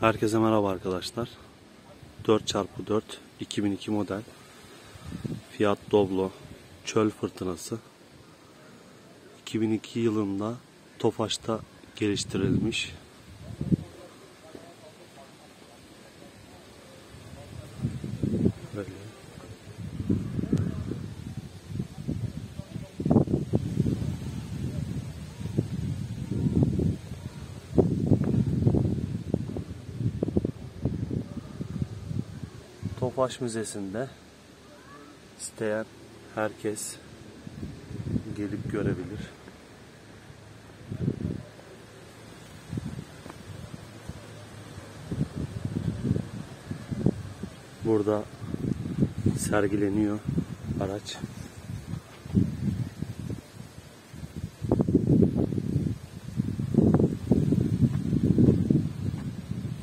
Herkese merhaba arkadaşlar. 4x4 2002 model Fiat Doblo çöl fırtınası 2002 yılında Tofaş'ta geliştirilmiş. Böyle. Tofaş Müzesi'nde isteyen herkes gelip görebilir. Burada sergileniyor araç.